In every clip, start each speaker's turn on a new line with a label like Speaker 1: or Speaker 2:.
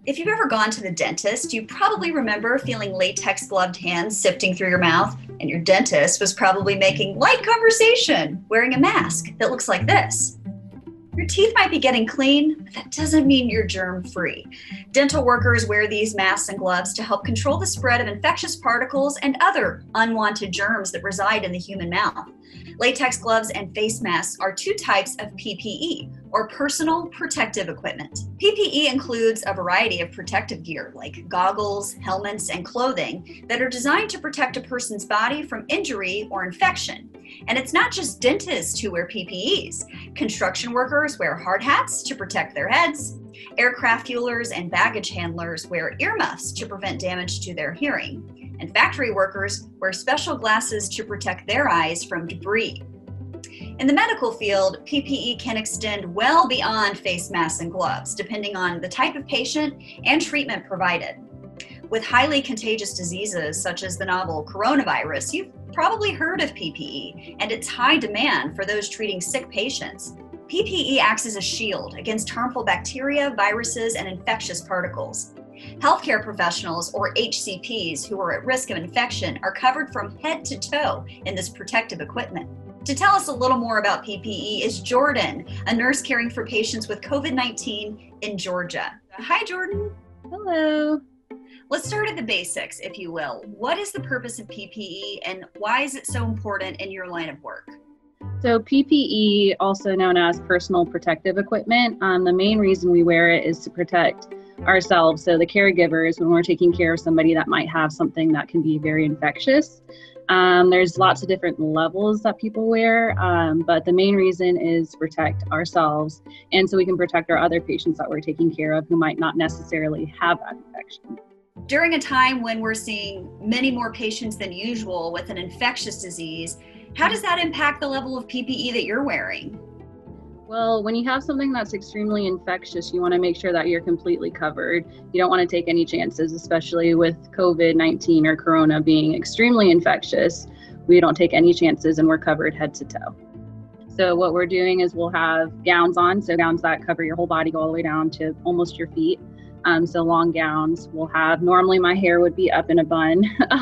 Speaker 1: If you've ever gone to the dentist, you probably remember feeling latex gloved hands sifting through your mouth, and your dentist was probably making light conversation, wearing a mask that looks like this. Your teeth might be getting clean, but that doesn't mean you're germ-free. Dental workers wear these masks and gloves to help control the spread of infectious particles and other unwanted germs that reside in the human mouth. Latex gloves and face masks are two types of PPE, or personal protective equipment. PPE includes a variety of protective gear like goggles, helmets, and clothing that are designed to protect a person's body from injury or infection. And it's not just dentists who wear PPEs. Construction workers wear hard hats to protect their heads. Aircraft fuelers and baggage handlers wear earmuffs to prevent damage to their hearing. And factory workers wear special glasses to protect their eyes from debris. In the medical field, PPE can extend well beyond face masks and gloves, depending on the type of patient and treatment provided. With highly contagious diseases such as the novel coronavirus, you've probably heard of PPE and its high demand for those treating sick patients. PPE acts as a shield against harmful bacteria, viruses, and infectious particles. Healthcare professionals, or HCPs, who are at risk of infection are covered from head to toe in this protective equipment. To tell us a little more about PPE is Jordan, a nurse caring for patients with COVID-19 in Georgia. Hi, Jordan.
Speaker 2: Hello.
Speaker 1: Let's start at the basics, if you will. What is the purpose of PPE and why is it so important in your line of work?
Speaker 2: So PPE, also known as personal protective equipment, the main reason we wear it is to protect ourselves. So the caregivers, when we're taking care of somebody that might have something that can be very infectious. There's lots of different levels that people wear, but the main reason is to protect ourselves and so we can protect our other patients that we're taking care of who might not necessarily have that infection.
Speaker 1: During a time when we're seeing many more patients than usual with an infectious disease, how does that impact the level of PPE that you're wearing?
Speaker 2: Well, when you have something that's extremely infectious, you want to make sure that you're completely covered. You don't want to take any chances, especially with COVID-19 or Corona being extremely infectious. We don't take any chances and we're covered head to toe. So what we're doing is we'll have gowns on, so gowns that cover your whole body, go all the way down to almost your feet. So long gowns. We'll have, normally my hair would be up in a bun,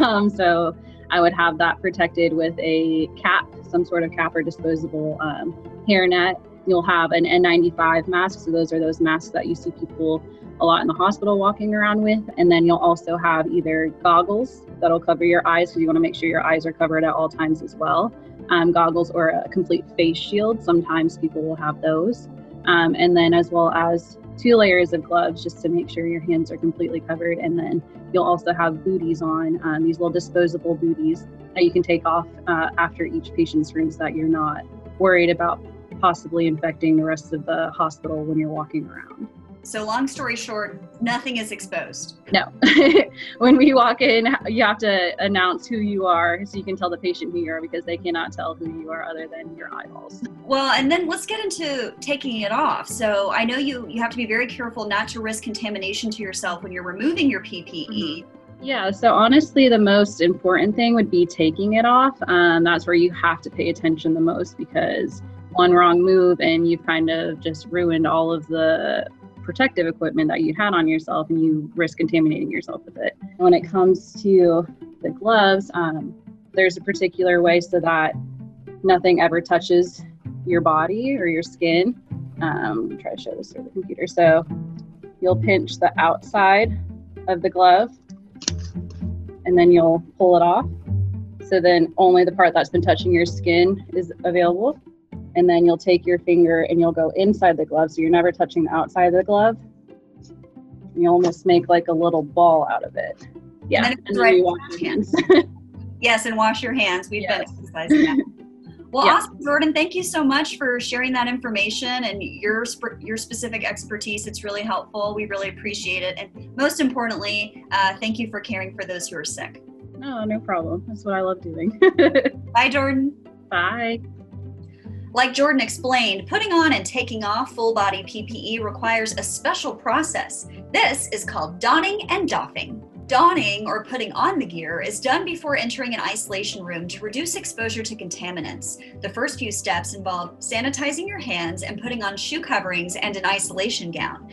Speaker 2: so I would have that protected with a cap, some sort of cap or disposable hairnet. You'll have an N95 mask, so those are those masks that you see people a lot in the hospital walking around with. And then you'll also have either goggles that'll cover your eyes, because you want to make sure your eyes are covered at all times as well. Goggles or a complete face shield, sometimes people will have those. And then as well as 2 layers of gloves just to make sure your hands are completely covered. And then you'll also have booties on, these little disposable booties that you can take off after each patient's room so that you're not worried about possibly infecting the rest of the hospital when you're walking around.
Speaker 1: So long story short, nothing is exposed.
Speaker 2: No. When we walk in, you have to announce who you are so you can tell the patient who you are, because they cannot tell who you are other than your eyeballs.
Speaker 1: Well, and then let's get into taking it off. So I know you have to be very careful not to risk contamination to yourself when you're removing your PPE.
Speaker 2: Mm-hmm. Yeah, so honestly, the most important thing would be taking it off. That's where you have to pay attention the most, because one wrong move and you've kind of just ruined all of the protective equipment that you had on yourself, and you risk contaminating yourself with it. When it comes to the gloves, there's a particular way so that nothing ever touches your body or your skin. Try to show this through the computer. So you'll pinch the outside of the glove and then you'll pull it off. So then only the part that's been touching your skin is available. And then you'll take your finger and you'll go inside the glove, so you're never touching the outside of the glove. And you almost make like a little ball out of it. Yeah, and then you wash your hands.
Speaker 1: Yes, and wash your hands. We've been exercising that. Well, awesome, Jordan. Thank you so much for sharing that information and your specific expertise. It's really helpful. We really appreciate it. And most importantly, thank you for caring for those who are sick.
Speaker 2: No problem. That's what I love doing.
Speaker 1: Bye, Jordan.
Speaker 2: Bye.
Speaker 1: Like Jordan explained, putting on and taking off full-body PPE requires a special process. This is called donning and doffing. Donning, or putting on the gear, is done before entering an isolation room to reduce exposure to contaminants. The first few steps involve sanitizing your hands and putting on shoe coverings and an isolation gown.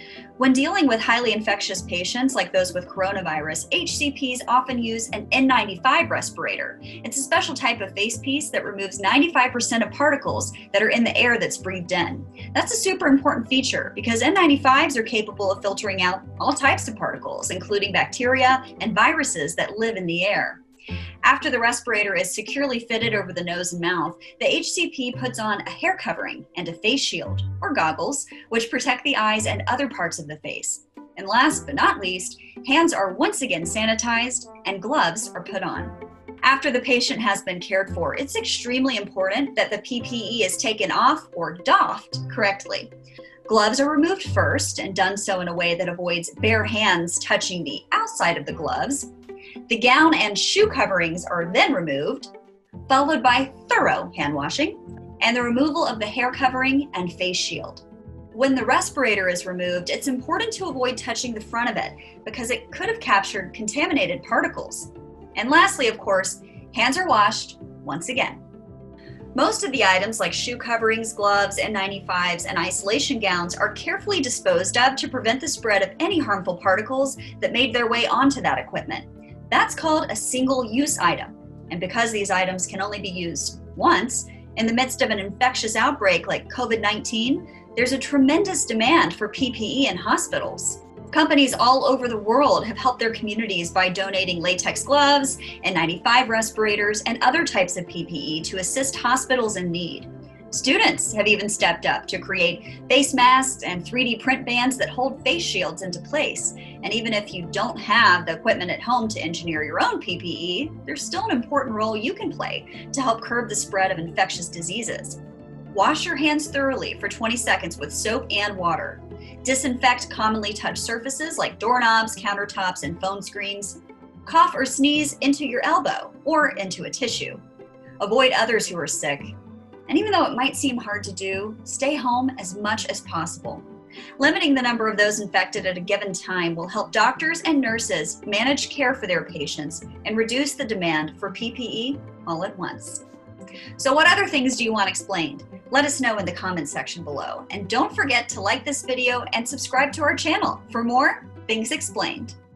Speaker 1: When dealing with highly infectious patients like those with coronavirus, HCPs often use an N95 respirator. It's a special type of face piece that removes 95% of particles that are in the air that's breathed in. That's a super important feature because N95s are capable of filtering out all types of particles, including bacteria and viruses that live in the air. After the respirator is securely fitted over the nose and mouth, the HCP puts on a hair covering and a face shield, or goggles, which protect the eyes and other parts of the face. And last but not least, hands are once again sanitized and gloves are put on. After the patient has been cared for, it's extremely important that the PPE is taken off or doffed correctly. Gloves are removed first and done so in a way that avoids bare hands touching the outside of the gloves. The gown and shoe coverings are then removed, followed by thorough hand washing and the removal of the hair covering and face shield. When the respirator is removed, it's important to avoid touching the front of it because it could have captured contaminated particles. And lastly, of course, hands are washed once again. Most of the items like shoe coverings, gloves, N95s, and isolation gowns are carefully disposed of to prevent the spread of any harmful particles that made their way onto that equipment. That's called a single-use item. And because these items can only be used once, in the midst of an infectious outbreak like COVID-19, there's a tremendous demand for PPE in hospitals. Companies all over the world have helped their communities by donating latex gloves, N95 respirators, and other types of PPE to assist hospitals in need. Students have even stepped up to create face masks and 3D print bands that hold face shields into place. And even if you don't have the equipment at home to engineer your own PPE, there's still an important role you can play to help curb the spread of infectious diseases. Wash your hands thoroughly for 20 seconds with soap and water. Disinfect commonly touched surfaces like doorknobs, countertops, and phone screens. Cough or sneeze into your elbow or into a tissue. Avoid others who are sick. And even though it might seem hard to do, stay home as much as possible. Limiting the number of those infected at a given time will help doctors and nurses manage care for their patients and reduce the demand for PPE all at once. So what other things do you want explained? Let us know in the comments section below. And don't forget to like this video and subscribe to our channel for more Things Explained.